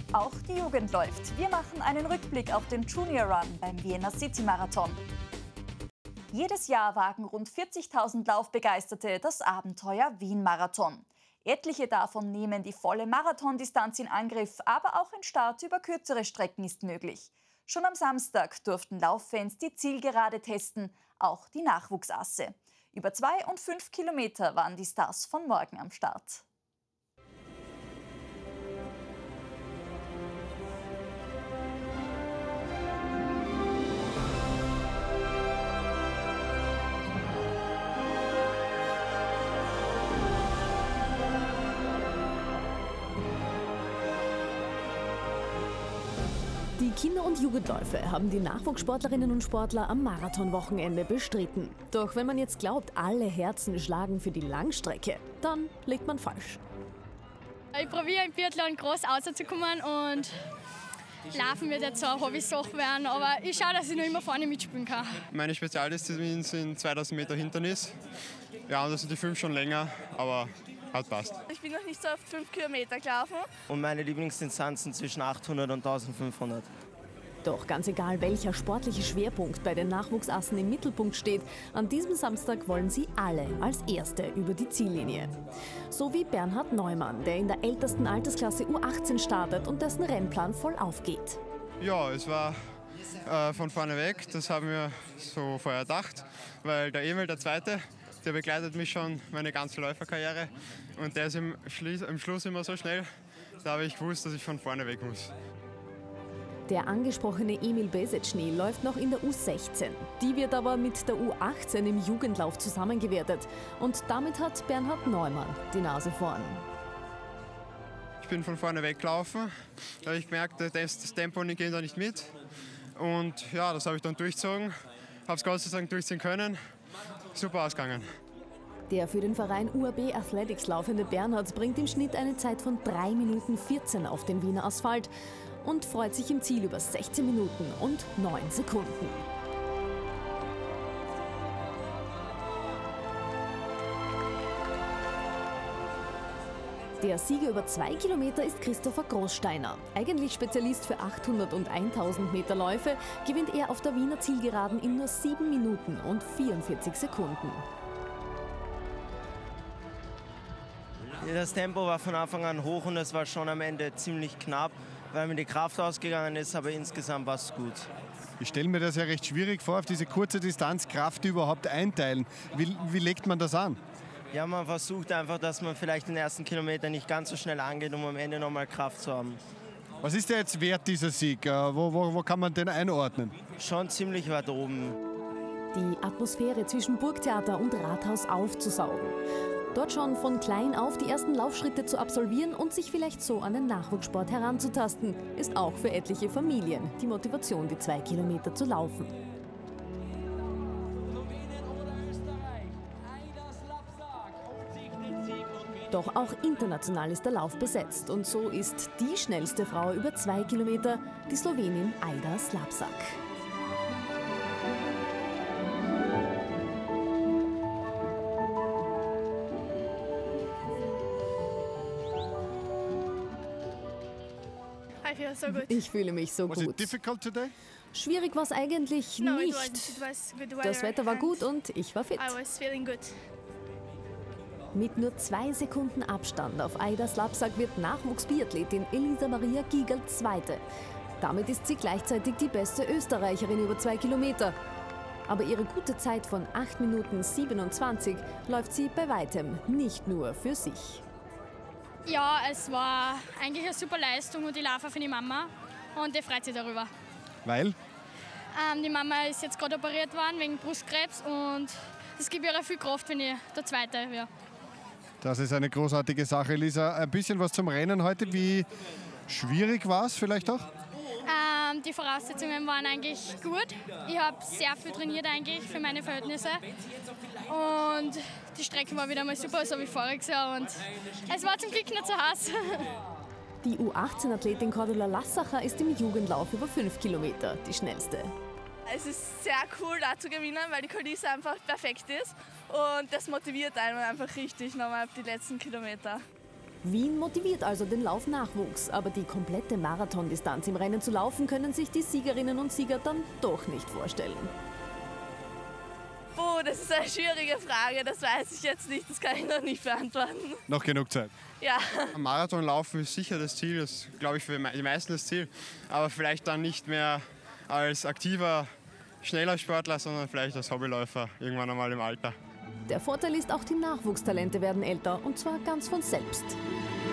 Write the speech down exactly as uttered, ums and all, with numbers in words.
Auch die Jugend läuft. Wir machen einen Rückblick auf den Junior Run beim Vienna City Marathon. Jedes Jahr wagen rund vierzigtausend Laufbegeisterte das Abenteuer Wien-Marathon. Etliche davon nehmen die volle Marathondistanz in Angriff, aber auch ein Start über kürzere Strecken ist möglich. Schon am Samstag durften Lauffans die Zielgerade testen, auch die Nachwuchsasse. Über zwei und fünf Kilometer waren die Stars von morgen am Start. Die Kinder- und Jugendläufe haben die Nachwuchssportlerinnen und Sportler am Marathonwochenende bestritten. Doch wenn man jetzt glaubt, alle Herzen schlagen für die Langstrecke, dann liegt man falsch. Ich probiere im Biathlon groß rauszukommen und Laufen wird jetzt so eine Hobby-Sache werden, aber ich schaue, dass ich noch immer vorne mitspielen kann. Meine Spezialdisziplinen sind zweitausend Meter Hindernis. Ja, und das sind die fünf schon länger, aber hat passt. Ich bin noch nicht so oft fünf Kilometer gelaufen. Und meine Lieblingsdistanzen zwischen achthundert und eintausendfünfhundert. Doch ganz egal, welcher sportliche Schwerpunkt bei den Nachwuchsassen im Mittelpunkt steht, an diesem Samstag wollen sie alle als Erste über die Ziellinie. So wie Bernhard Neumann, der in der ältesten Altersklasse U achtzehn startet und dessen Rennplan voll aufgeht. Ja, es war äh, von vorne weg, das haben wir so vorher gedacht, weil der Emil, der Zweite, der begleitet mich schon meine ganze Läuferkarriere und der ist im, Schli- im Schluss immer so schnell, da habe ich gewusst, dass ich von vorne weg muss. Der angesprochene Emil Besetschny läuft noch in der U sechzehn. Die wird aber mit der U achtzehn im Jugendlauf zusammengewertet. Und damit hat Bernhard Neumann die Nase vorn. Ich bin von vorne weggelaufen, da habe ich gemerkt, das Tempo geht da nicht mit. Und ja, das habe ich dann durchgezogen, habe es Gott sei Dank durchziehen können. Super ausgegangen. Der für den Verein U A B Athletics laufende Bernhard bringt im Schnitt eine Zeit von drei Minuten vierzehn auf den Wiener Asphalt und freut sich im Ziel über sechzehn Minuten und neun Sekunden. Der Sieger über zwei Kilometer ist Christopher Großsteiner. Eigentlich Spezialist für achthundert und tausend Meter Läufe, gewinnt er auf der Wiener Zielgeraden in nur sieben Minuten und vierundvierzig Sekunden. Das Tempo war von Anfang an hoch und es war schon am Ende ziemlich knapp, weil mir die Kraft ausgegangen ist, aber insgesamt war es gut. Ich stelle mir das ja recht schwierig vor, auf diese kurze Distanz Kraft überhaupt einteilen. Wie, wie legt man das an? Ja, man versucht einfach, dass man vielleicht den ersten Kilometer nicht ganz so schnell angeht, um am Ende nochmal Kraft zu haben. Was ist der jetzt wert, dieser Sieg? Wo, wo, wo kann man den einordnen? Schon ziemlich weit oben. Die Atmosphäre zwischen Burgtheater und Rathaus aufzusaugen. Dort schon von klein auf die ersten Laufschritte zu absolvieren und sich vielleicht so an den Nachwuchssport heranzutasten, ist auch für etliche Familien die Motivation, die zwei Kilometer zu laufen. Doch auch international ist der Lauf besetzt und so ist die schnellste Frau über zwei Kilometer die Slowenin Aida Slapsak. So gut. Ich fühle mich so Was gut. it difficult today? Schwierig war es eigentlich No, it nicht. wasn't. It was good weather Das Wetter war and gut und ich war fit. I was feeling good. Mit nur zwei Sekunden Abstand auf Aida Slapsak wird Nachwuchsbiathletin Elisa Maria Giegel Zweite. Damit ist sie gleichzeitig die beste Österreicherin über zwei Kilometer. Aber ihre gute Zeit von acht Minuten siebenundzwanzig läuft sie bei weitem nicht nur für sich. Ja, es war eigentlich eine super Leistung und ich laufe für die Mama und die freut sich darüber. Weil? Ähm, die Mama ist jetzt gerade operiert worden wegen Brustkrebs und es gibt ihr viel Kraft, wenn ich der Zweite wäre. Das ist eine großartige Sache, Lisa. Ein bisschen was zum Rennen heute. Wie schwierig war es vielleicht auch? Ähm, die Voraussetzungen waren eigentlich gut. Ich habe sehr viel trainiert eigentlich für meine Verhältnisse. Und die Strecke war wieder mal super, so wie voriges Jahr. Und es war zum Glück nicht so heiß. Die U achtzehn-Athletin Cordula Lassacher ist im Jugendlauf über fünf Kilometer die schnellste. Es ist sehr cool, da zu gewinnen, weil die Kulisse einfach perfekt ist. Und das motiviert einen einfach richtig nochmal auf die letzten Kilometer. Wien motiviert also den Laufnachwuchs, aber die komplette Marathondistanz im Rennen zu laufen, können sich die Siegerinnen und Sieger dann doch nicht vorstellen. Puh, das ist eine schwierige Frage, das weiß ich jetzt nicht, das kann ich noch nicht beantworten. Noch genug Zeit. Ja. Am Marathon laufen ist sicher das Ziel, das ist, glaube ich, für die meisten das Ziel. Aber vielleicht dann nicht mehr als aktiver, schneller Sportler, sondern vielleicht als Hobbyläufer irgendwann einmal im Alter. Der Vorteil ist, auch die Nachwuchstalente werden älter, und zwar ganz von selbst.